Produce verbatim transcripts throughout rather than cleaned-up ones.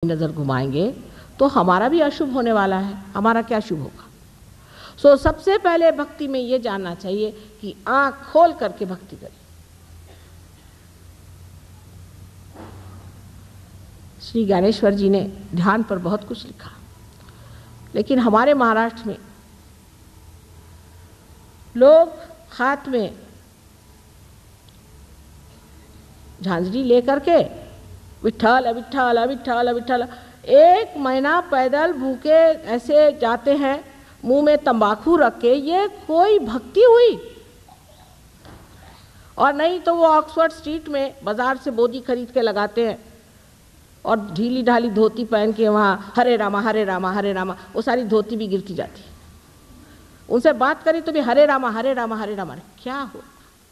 नज़र घुमाएंगे तो हमारा भी अशुभ होने वाला है। हमारा क्या शुभ होगा? सो सबसे पहले भक्ति में ये जानना चाहिए कि आंख खोल करके भक्ति करें। श्री ज्ञानेश्वर जी ने ध्यान पर बहुत कुछ लिखा, लेकिन हमारे महाराष्ट्र में लोग हाथ में झांझरी लेकर के विठ्ठल विठ्ठल विठ्ठल विठ्ठल एक महीना पैदल भूखे ऐसे जाते हैं, मुंह में तंबाकू रख के। ये कोई भक्ति हुई? और नहीं तो वो ऑक्सफोर्ड स्ट्रीट में बाजार से बोधी खरीद के लगाते हैं और ढीली ढाली धोती पहन के वहाँ हरे रामा हरे रामा हरे रामा, वो सारी धोती भी गिरती जाती है। उनसे बात करी तो भी हरे रामा हरे रामा हरे रामा। क्या हो?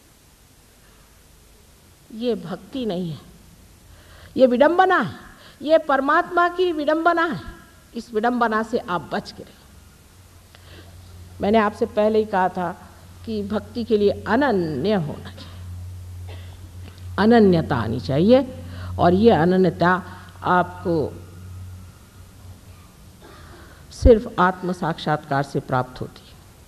ये भक्ति नहीं है, ये विडंबना है, ये परमात्मा की विडंबना है। इस विडंबना से आप बच के रहिए। मैंने आपसे पहले ही कहा था कि भक्ति के लिए अनन्य होना चाहिए, अनन्यता आनी चाहिए, और ये अनन्यता आपको सिर्फ आत्म साक्षात्कार से प्राप्त होती है।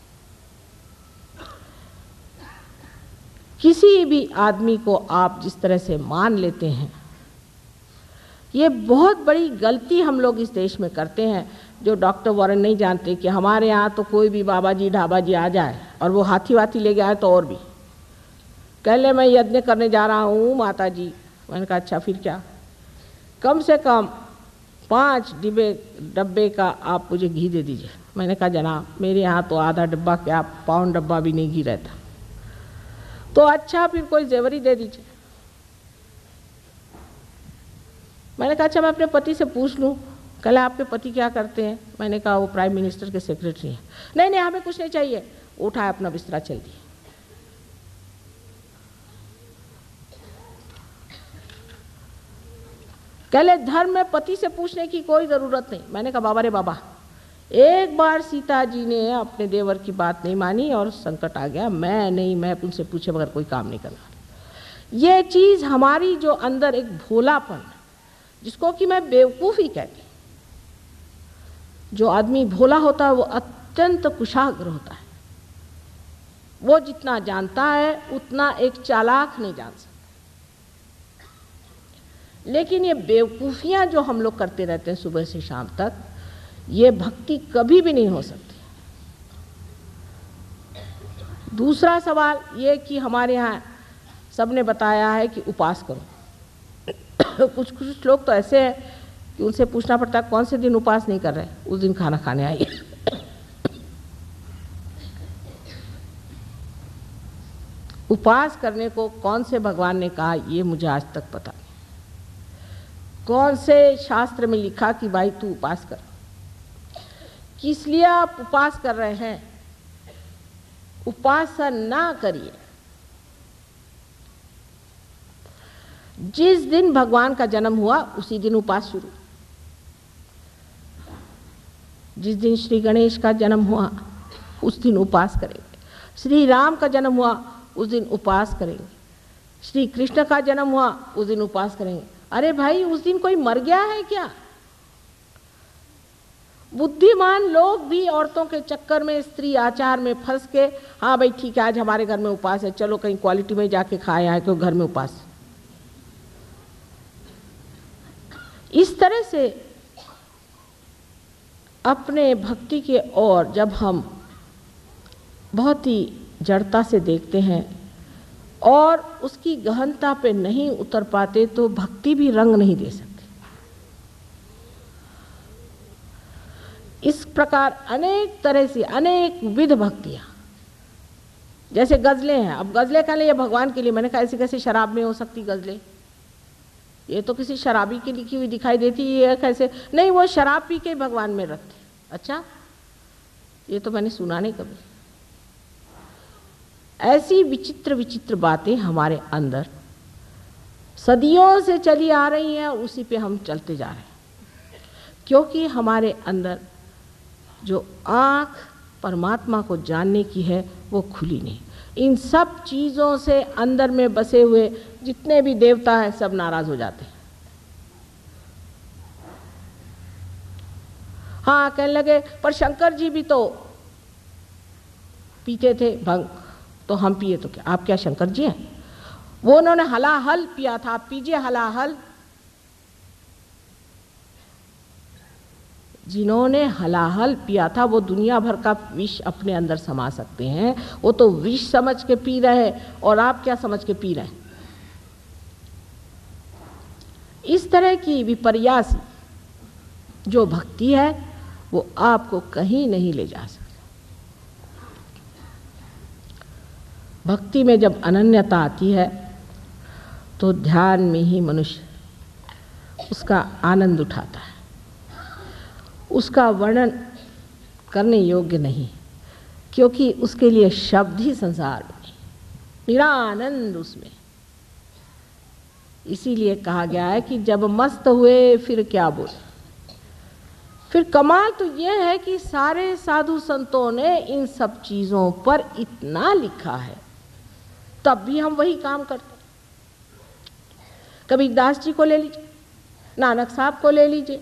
किसी भी आदमी को आप जिस तरह से मान लेते हैं, ये बहुत बड़ी गलती हम लोग इस देश में करते हैं। जो डॉक्टर वॉरेन नहीं जानते कि हमारे यहाँ तो कोई भी बाबा जी ढाबा जी आ जाए और वो हाथी वाथी ले गया है तो और भी कह ले मैं यज्ञ करने जा रहा हूँ माता जी। मैंने कहा अच्छा फिर क्या? कम से कम पाँच डिब्बे डब्बे का आप मुझे घी दे दीजिए। मैंने कहा जनाब मेरे यहाँ तो आधा डब्बा क्या पाउंड डब्बा भी नहीं घी रहता। तो अच्छा फिर कोई जेवरी दे दीजिए। मैंने कहा अच्छा मैं अपने पति से पूछ लूँ। कल आपके पति क्या करते हैं? मैंने कहा वो प्राइम मिनिस्टर के सेक्रेटरी हैं। नहीं नहीं हमें कुछ नहीं चाहिए। उठाया अपना बिस्तरा चल दिए। कहले धर्म में पति से पूछने की कोई जरूरत नहीं। मैंने कहा बाबा रे बाबा, एक बार सीता जी ने अपने देवर की बात नहीं मानी और संकट आ गया। मैं नहीं, मैं उनसे पूछे बगैर कोई काम नहीं करना। ये चीज हमारी जो अंदर एक भोलापन, जिसको कि मैं बेवकूफ़ी कहती, जो आदमी भोला होता है वो अत्यंत कुशाग्र होता है। वो जितना जानता है उतना एक चालाक नहीं जान सकता। लेकिन ये बेवकूफ़ियाँ जो हम लोग करते रहते हैं सुबह से शाम तक, ये भक्ति कभी भी नहीं हो सकती। दूसरा सवाल ये कि हमारे यहाँ सबने बताया है कि उपास करो। कुछ कुछ लोग तो ऐसे हैं कि उनसे पूछना पड़ता है कौन से दिन उपास नहीं कर रहे, उस दिन खाना खाने आइए। उपास करने को कौन से भगवान ने कहा ये मुझे आज तक पता नहीं। कौन से शास्त्र में लिखा कि भाई तू उपास कर? किस लिए आप उपास कर रहे हैं? उपासना ना करिए। जिस दिन भगवान का जन्म हुआ उसी दिन उपास शुरू। जिस दिन श्री गणेश का जन्म हुआ उस दिन उपास करेंगे। श्री राम का जन्म हुआ उस दिन उपास करेंगे। श्री कृष्ण का जन्म हुआ उस दिन उपास करेंगे। अरे भाई उस दिन कोई मर गया है क्या? बुद्धिमान लोग भी औरतों के चक्कर में, स्त्री आचार में फंस के, हाँ भाई ठीक है आज हमारे घर में उपास है, चलो कहीं क्वालिटी में जाके खाए आए क्यों घर में उपास। इस तरह से अपने भक्ति के ओर जब हम बहुत ही जड़ता से देखते हैं और उसकी गहनता पे नहीं उतर पाते तो भक्ति भी रंग नहीं दे सकती। इस प्रकार अनेक तरह से अनेक विध भक्तियाँ, जैसे गज़लें हैं। अब गज़लें का लिए भगवान के लिए, मैंने कहा ऐसे कैसे शराब में हो सकती गज़लें? ये तो किसी शराबी की लिखी हुई दिखाई देती है। कैसे नहीं, वो शराब पी के भगवान में रखते। अच्छा, ये तो मैंने सुना नहीं कभी। ऐसी विचित्र विचित्र बातें हमारे अंदर सदियों से चली आ रही हैं और उसी पे हम चलते जा रहे हैं, क्योंकि हमारे अंदर जो आँख परमात्मा को जानने की है वो खुली नहीं। इन सब चीज़ों से अंदर में बसे हुए जितने भी देवता हैं सब नाराज़ हो जाते हैं। हाँ, कहने लगे पर शंकर जी भी तो पीते थे भंग, तो हम पिए तो क्या, आप क्या शंकर जी हैं? वो उन्होंने हलाहल पिया था, आप पीजिए हलाहल। जिन्होंने हलाहल पिया था वो दुनिया भर का विष अपने अंदर समा सकते हैं, वो तो विष समझ के पी रहे हैं, और आप क्या समझ के पी रहे हैं? इस तरह की विपर्यासी जो भक्ति है वो आपको कहीं नहीं ले जा सकती। भक्ति में जब अनन्यता आती है तो ध्यान में ही मनुष्य उसका आनंद उठाता है। उसका वर्णन करने योग्य नहीं, क्योंकि उसके लिए शब्द ही संसार में, निरानंद उसमें। इसीलिए कहा गया है कि जब मस्त हुए फिर क्या बोले। फिर कमाल तो यह है कि सारे साधु संतों ने इन सब चीज़ों पर इतना लिखा है, तब भी हम वही काम करते। कबीरदास जी को ले लीजिए, नानक साहब को ले लीजिए,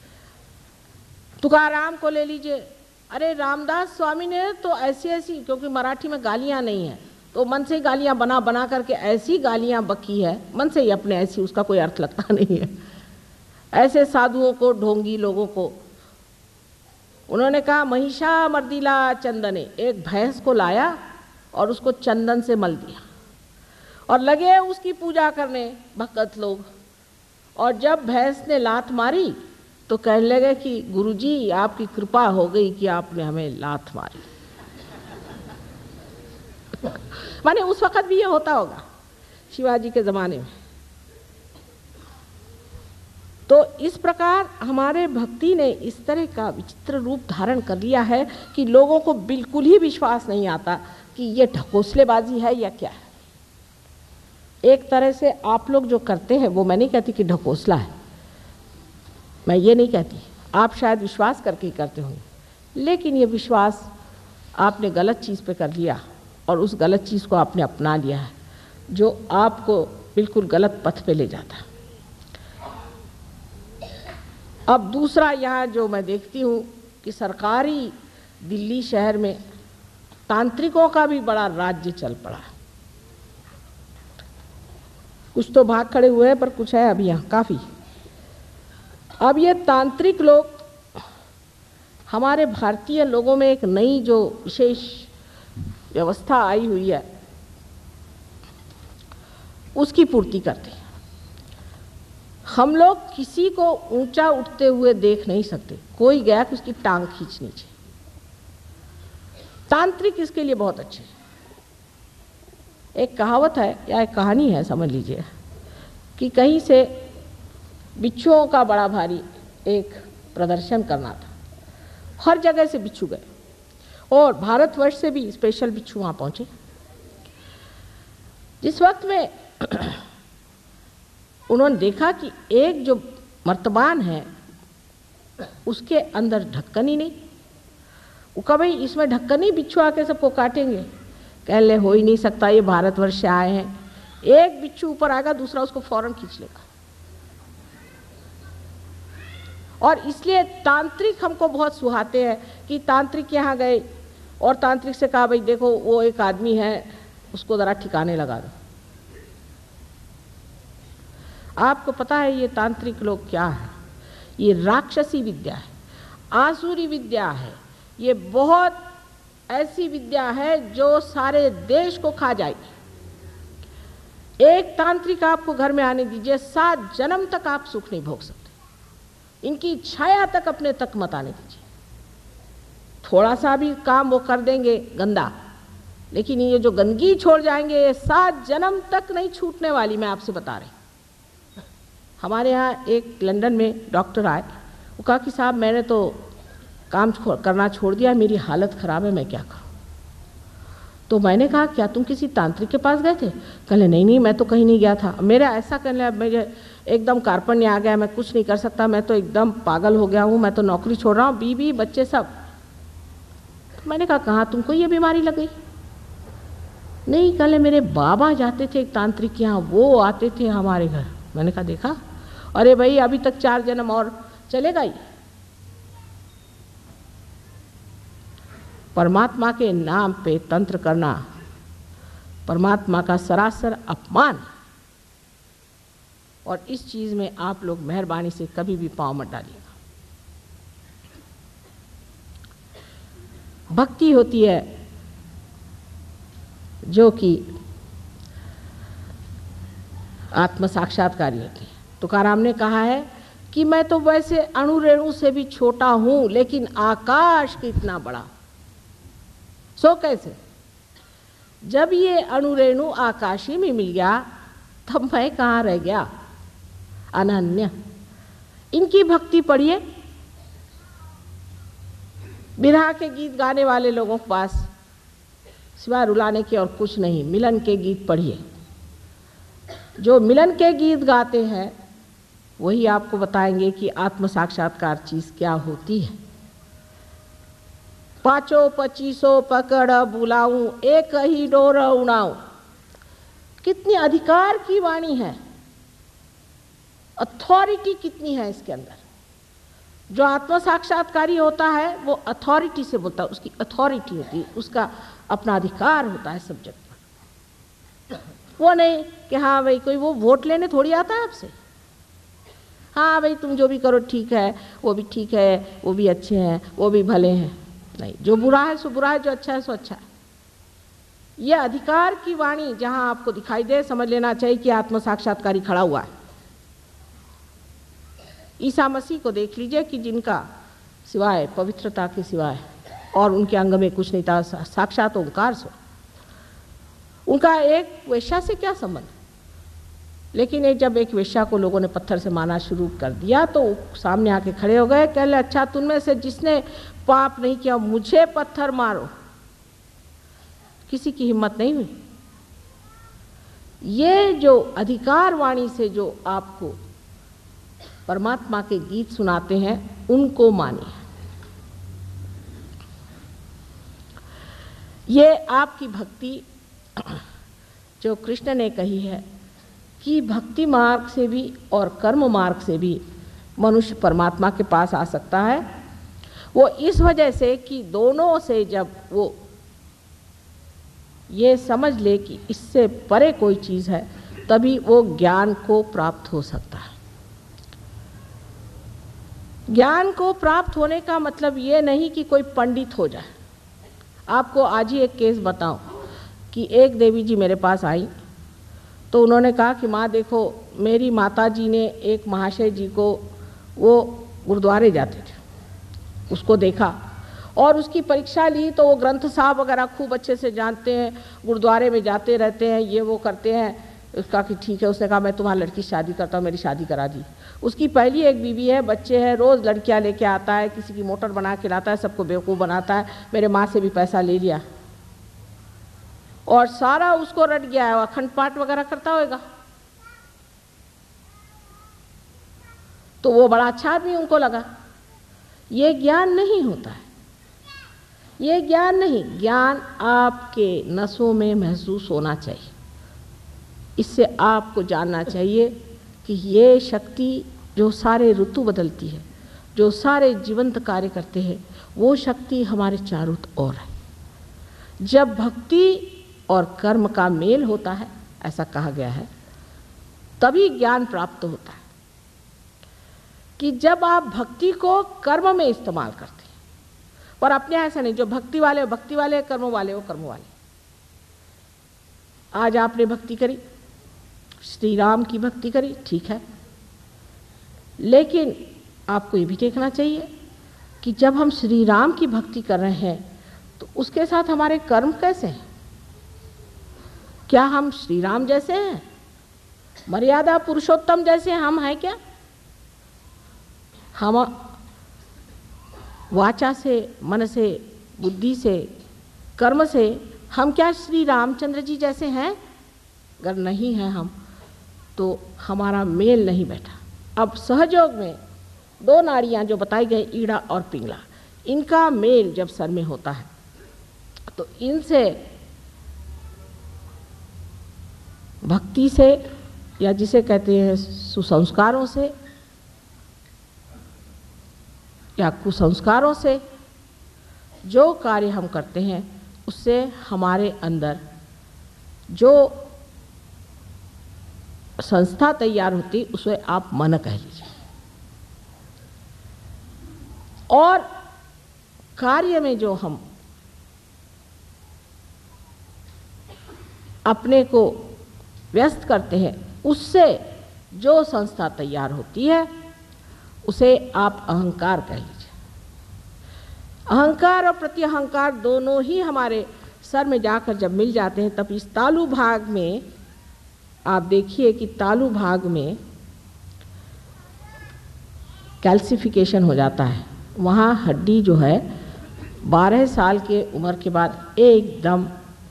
तुकाराम को ले लीजिए। अरे रामदास स्वामी ने तो ऐसी ऐसी, क्योंकि मराठी में गालियाँ नहीं हैं, तो मन से गालियाँ बना बना करके ऐसी गालियाँ बकी है, मन से ही अपने, ऐसी उसका कोई अर्थ लगता नहीं है। ऐसे साधुओं को, ढोंगी लोगों को उन्होंने कहा महिषा मर्दिला चंदने, एक भैंस को लाया और उसको चंदन से मल दिया और लगे उसकी पूजा करने भक्त लोग। और जब भैंस ने लात मारी तो कहने लगे कि गुरुजी आपकी कृपा हो गई कि आपने हमें लात मारी। माने उस वक्त भी ये होता होगा शिवाजी के ज़माने में। तो इस प्रकार हमारे भक्ति ने इस तरह का विचित्र रूप धारण कर लिया है कि लोगों को बिल्कुल ही विश्वास नहीं आता कि ये ढकोसलेबाजी है या क्या है। एक तरह से आप लोग जो करते हैं वो, मैं नहीं कहती कि ढकोसला है, मैं ये नहीं कहती, आप शायद विश्वास करके ही करते होंगे, लेकिन ये विश्वास आपने गलत चीज़ पे कर लिया और उस गलत चीज़ को आपने अपना लिया है, जो आपको बिल्कुल गलत पथ पे ले जाता है। अब दूसरा यहाँ जो मैं देखती हूँ कि सरकारी दिल्ली शहर में तांत्रिकों का भी बड़ा राज्य चल पड़ा है। कुछ तो भाग खड़े हुए हैं पर कुछ है अभी यहाँ काफ़ी। अब ये तांत्रिक लोग हमारे भारतीय लोगों में एक नई जो विशेष व्यवस्था आई हुई है उसकी पूर्ति करते हैं। हम लोग किसी को ऊंचा उठते हुए देख नहीं सकते, कोई गया कि उसकी टांग खींचनी चाहिए। तांत्रिक इसके लिए बहुत अच्छे हैं। एक कहावत है या एक कहानी है समझ लीजिए कि कहीं से बिच्छुओं का बड़ा भारी एक प्रदर्शन करना था, हर जगह से बिच्छू गए और भारतवर्ष से भी स्पेशल बिच्छू वहाँ पहुँचे। जिस वक्त में उन्होंने देखा कि एक जो मर्तबान है उसके अंदर ढक्कन ही नहीं, वो कहा भाई इसमें ढक्कन ही, बिच्छू आके सबको काटेंगे। कह ले हो ही नहीं सकता, ये भारतवर्ष से आए हैं। एक बिच्छू ऊपर आएगा दूसरा उसको फौरन खींच लेगा। और इसलिए तांत्रिक हमको बहुत सुहाते हैं कि तांत्रिक यहाँ गए और तांत्रिक से कहा भाई देखो वो एक आदमी है उसको ज़रा ठिकाने लगा दो। आपको पता है ये तांत्रिक लोग क्या है? ये राक्षसी विद्या है, आसुरी विद्या है। ये बहुत ऐसी विद्या है जो सारे देश को खा जाएगी। एक तांत्रिक आपको घर में आने दीजिए, सात जन्म तक आप सुख नहीं भोग सकते। इनकी छाया तक अपने तक मत आने दीजिए। थोड़ा सा भी काम वो कर देंगे गंदा, लेकिन ये जो गंदगी छोड़ जाएंगे ये सात जन्म तक नहीं छूटने वाली, मैं आपसे बता रही। हमारे यहाँ एक लंदन में डॉक्टर आए, वो कहा कि साहब मैंने तो काम करना छोड़ दिया, मेरी हालत ख़राब है, मैं क्या करूँ? तो मैंने कहा क्या तुम किसी तांत्रिक के पास गए थे? कहले नहीं नहीं मैं तो कहीं नहीं गया था। मेरा ऐसा कहने लगा, मुझे एकदम कार्पण्य आ गया, मैं कुछ नहीं कर सकता, मैं तो एकदम पागल हो गया हूँ, मैं तो नौकरी छोड़ रहा हूँ, बीवी बच्चे सब। तो मैंने कहा कहाँ तुमको ये बीमारी लग गई? नहीं, कहले मेरे बाबा जाते थे एक तांत्रिक के यहाँ, वो आते थे हमारे घर। मैंने कहा देखा, अरे भाई अभी तक चार जन्म और चलेगा ही। परमात्मा के नाम पे तंत्र करना परमात्मा का सरासर अपमान, और इस चीज़ में आप लोग मेहरबानी से कभी भी पाँव मत डालिएगा। भक्ति होती है जो कि आत्म साक्षात्कारी होती है। तुकाराम ने कहा है कि मैं तो वैसे अणुरेणु से भी छोटा हूं, लेकिन आकाश कितना बड़ा। सो कैसे? जब ये अणुरेणु आकाशी में मिल गया तब मैं कहाँ रह गया? अनन्य। इनकी भक्ति पढ़िए। बिरहा के गीत गाने वाले लोगों के पास सिवाय रुलाने के और कुछ नहीं। मिलन के गीत पढ़िए। जो मिलन के गीत गाते हैं वही आपको बताएंगे कि आत्म साक्षात्कार चीज क्या होती है। पाँचों पच्चीसों पकड़ बुलाऊं, एक ही डोर उड़ाऊं। कितनी अधिकार की वाणी है, अथॉरिटी कितनी है इसके अंदर। जो आत्म साक्षात्कारी होता है वो अथॉरिटी से बोलता है, उसकी अथॉरिटी होती है, उसका अपना अधिकार होता है सब्जेक्ट पर। वो नहीं कि हाँ भाई कोई वो वोट लेने थोड़ी आता है आपसे। हाँ भाई तुम जो भी करो ठीक है, वो भी ठीक है, वो भी अच्छे हैं, वो भी भले हैं। नहीं, जो बुरा है सो बुरा है, जो अच्छा है सो अच्छा है। ये अधिकार की वाणी जहां आपको दिखाई दे, समझ लेना चाहिए कि आत्म साक्षात्कारी खड़ा हुआ है। ईसा मसीह को देख लीजिए कि जिनका सिवाय पवित्रता के सिवाय और उनके अंग में कुछ नहीं था, साक्षात ओंकार सो। उनका एक वेश्या से क्या संबंध? लेकिन एक जब एक वेश्या को लोगों ने पत्थर से मारना शुरू कर दिया तो सामने आके खड़े हो गए, कह ले अच्छा तुममें से जिसने पाप नहीं किया मुझे पत्थर मारो। किसी की हिम्मत नहीं हुई। ये जो अधिकार वाणी से जो आपको परमात्मा के गीत सुनाते हैं उनको मानिए। ये आपकी भक्ति जो कृष्ण ने कही है कि भक्ति मार्ग से भी और कर्म मार्ग से भी मनुष्य परमात्मा के पास आ सकता है, वो इस वजह से कि दोनों से जब वो ये समझ ले कि इससे परे कोई चीज़ है तभी वो ज्ञान को प्राप्त हो सकता है। ज्ञान को प्राप्त होने का मतलब ये नहीं कि कोई पंडित हो जाए। आपको आज ही एक केस बताऊं कि एक देवी जी मेरे पास आई तो उन्होंने कहा कि माँ देखो मेरी माता जी ने एक महाशय जी को, वो गुरुद्वारे जाते थे, उसको देखा और उसकी परीक्षा ली तो वो ग्रंथ साहब वगैरह खूब अच्छे से जानते हैं, गुरुद्वारे में जाते रहते हैं, ये वो करते हैं। उसका कि ठीक है, उसने कहा मैं तुम्हारी लड़की शादी करता हूँ, मेरी शादी करा दी। उसकी पहली एक बीवी है, बच्चे हैं, रोज़ लड़कियाँ लेके आता है, किसी की मोटर बना के लाता है, सबको बेवकूफ़ बनाता है। मेरे माँ से भी पैसा ले लिया और सारा उसको रट गया है, अखंड पाठ वगैरह करता होगा। तो वो बड़ा अच्छा आदमी उनको लगा। ये ज्ञान नहीं होता है, ये ज्ञान नहीं। ज्ञान आपके नसों में महसूस होना चाहिए। इससे आपको जानना चाहिए कि ये शक्ति जो सारे ऋतु बदलती है, जो सारे जीवंत कार्य करते हैं, वो शक्ति हमारे चारों ओर है। जब भक्ति और कर्म का मेल होता है, ऐसा कहा गया है, तभी ज्ञान प्राप्त होता है। कि जब आप भक्ति को कर्म में इस्तेमाल करते हैं, और अपने ऐसा नहीं, जो भक्ति वाले भक्ति वाले, कर्म वाले वो कर्म वाले। आज आपने भक्ति करी, श्री राम की भक्ति करी, ठीक है, लेकिन आपको ये भी देखना चाहिए कि जब हम श्री राम की भक्ति कर रहे हैं तो उसके साथ हमारे कर्म कैसे हैं? क्या हम श्री राम जैसे हैं? मर्यादा पुरुषोत्तम जैसे हम हैं क्या? हम वाचा से, मन से, बुद्धि से, कर्म से हम क्या श्री रामचंद्र जी जैसे हैं? अगर नहीं हैं हम तो हमारा मेल नहीं बैठा। अब सहयोग में दो नाड़ियाँ जो बताई गई, ईड़ा और पिंगला, इनका मेल जब सर में होता है तो इनसे भक्ति से, या जिसे कहते हैं सुसंस्कारों से या कुसंस्कारों से, जो कार्य हम करते हैं उससे हमारे अंदर जो संस्था तैयार होती उसे आप मन कह लीजिए। और कार्य में जो हम अपने को व्यस्त करते हैं उससे जो संस्था तैयार होती है उसे आप अहंकार कह लीजिए। अहंकार और प्रत्यहंकार दोनों ही हमारे सर में जाकर जब मिल जाते हैं तब इस तालु भाग में आप देखिए कि तालु भाग में कैल्सिफिकेशन हो जाता है। वहाँ हड्डी जो है बारह साल के उम्र के बाद एकदम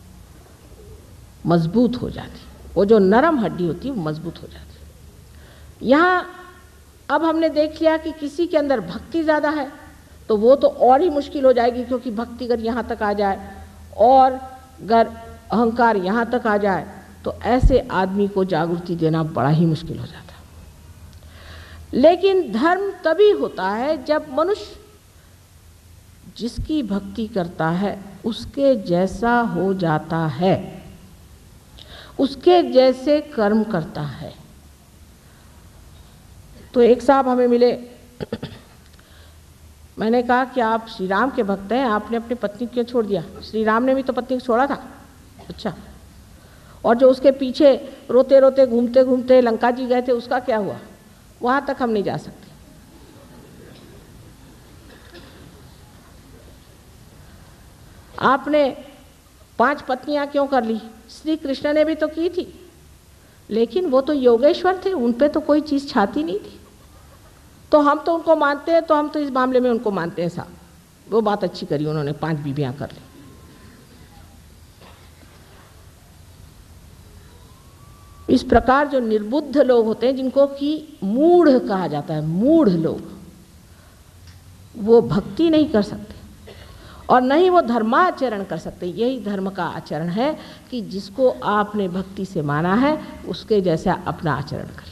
मजबूत हो जाती, वो जो नरम हड्डी होती है वो मजबूत हो जाती। यहाँ अब हमने देख लिया कि किसी के अंदर भक्ति ज़्यादा है तो वो तो और ही मुश्किल हो जाएगी, क्योंकि भक्ति अगर यहाँ तक आ जाए और अगर अहंकार यहाँ तक आ जाए तो ऐसे आदमी को जागृति देना बड़ा ही मुश्किल हो जाता है। लेकिन धर्म तभी होता है जब मनुष्य जिसकी भक्ति करता है उसके जैसा हो जाता है, उसके जैसे कर्म करता है। तो एक साहब हमें मिले, मैंने कहा कि आप श्री राम के भक्त हैं, आपने अपनी पत्नी क्यों छोड़ दिया? श्री राम ने भी तो पत्नी को छोड़ा था। अच्छा, और जो उसके पीछे रोते रोते घूमते घूमते लंका जी गए थे उसका क्या हुआ? वहाँ तक हम नहीं जा सकते। आपने पांच पत्नियां क्यों कर ली? श्री कृष्ण ने भी तो की थी, लेकिन वो तो योगेश्वर थे, उन पे तो कोई चीज़ छाती नहीं थी। तो हम तो उनको मानते हैं, तो हम तो इस मामले में उनको मानते हैं साहब, वो बात अच्छी करी उन्होंने, पांच बीबियां कर ली। इस प्रकार जो निर्बुद्ध लोग होते हैं, जिनको कि मूढ़ कहा जाता है, मूढ़ लोग, वो भक्ति नहीं कर सकते और न ही वो धर्माचरण कर सकते। यही धर्म का आचरण है कि जिसको आपने भक्ति से माना है उसके जैसा अपना आचरण करिए।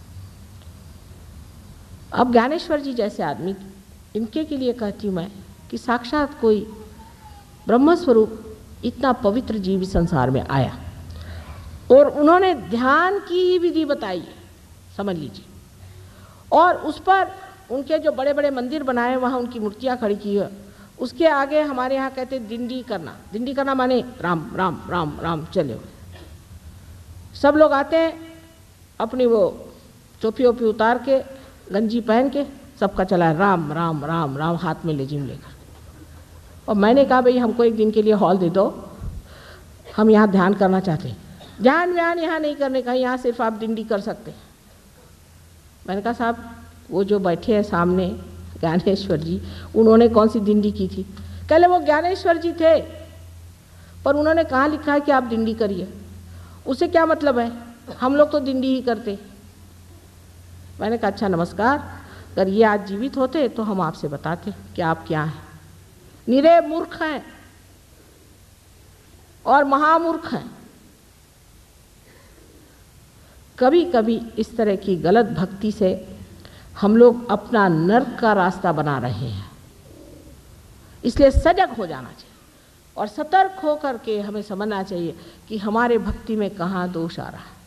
अब ज्ञानेश्वर जी जैसे आदमी, इनके के लिए कहती हूँ मैं कि साक्षात कोई ब्रह्मस्वरूप इतना पवित्र जीव संसार में आया और उन्होंने ध्यान की ही विधि बताई, समझ लीजिए, और उस पर उनके जो बड़े बड़े मंदिर बनाए वहाँ उनकी मूर्तियाँ खड़ी की है, उसके आगे हमारे यहाँ कहते दिंडी करना। दिंडी करना माने राम राम राम राम चले हुए। सब लोग आते हैं अपनी वो टोपी ओपी उतार के, गंजी पहन के, सबका चला है राम राम राम राम, हाथ में लेजिम लेकर। और मैंने कहा भाई हमको एक दिन के लिए हॉल दे दो, हम यहाँ ध्यान करना चाहते हैं। ध्यान व्यान यहाँ नहीं करने का, यहाँ सिर्फ आप दिंडी कर सकते हैं। मैंने कहा साहब वो जो बैठे हैं सामने ज्ञानेश्वर जी, उन्होंने कौन सी दिंडी की थी? कहले वो ज्ञानेश्वर जी थे, पर उन्होंने कहाँ लिखा है कि आप दिंडी करिए? उसे क्या मतलब है, हम लोग तो दिंडी ही करते। मैंने कहा अच्छा नमस्कार, अगर ये आज जीवित होते तो हम आपसे बताते कि आप क्या हैं। निरे मूर्ख हैं और महामूर्ख हैं। कभी कभी इस तरह की गलत भक्ति से हम लोग अपना नर्क का रास्ता बना रहे हैं। इसलिए सजग हो जाना चाहिए और सतर्क होकर के हमें समझना चाहिए कि हमारे भक्ति में कहाँ दोष आ रहा है।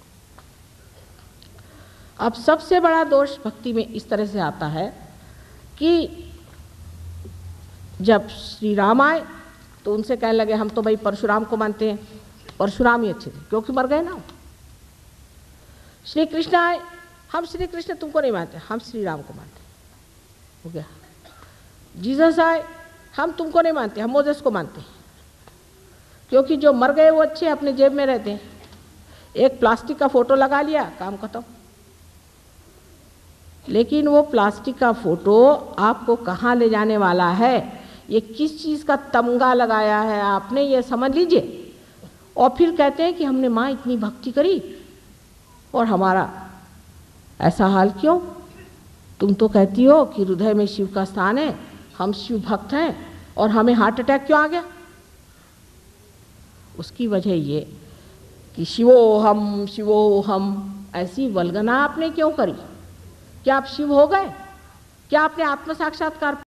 अब सबसे बड़ा दोष भक्ति में इस तरह से आता है कि जब श्री राम आए तो उनसे कहने लगे हम तो भाई परशुराम को मानते हैं, परशुराम ही अच्छे थे क्योंकि मर गए ना। श्री कृष्ण आए, हम श्री कृष्ण तुमको नहीं मानते, हम श्री राम को मानते, हो गया। जीसस आए, हम तुमको नहीं मानते, हम मोसेस को मानते क्योंकि जो मर गए वो अच्छे अपने जेब में रहते हैं। एक प्लास्टिक का फोटो लगा लिया, काम खत्म। लेकिन वो प्लास्टिक का फोटो आपको कहाँ ले जाने वाला है, ये किस चीज़ का तमगा लगाया है आपने, ये समझ लीजिए। और फिर कहते हैं कि हमने माँ इतनी भक्ति करी और हमारा ऐसा हाल क्यों? तुम तो कहती हो कि हृदय में शिव का स्थान है, हम शिव भक्त हैं, और हमें हार्ट अटैक क्यों आ गया? उसकी वजह ये कि शिवो हम शिवो हम, ऐसी वल्गना आपने क्यों करी? क्या आप शिव हो गए? क्या आपने आत्म साक्षात्कार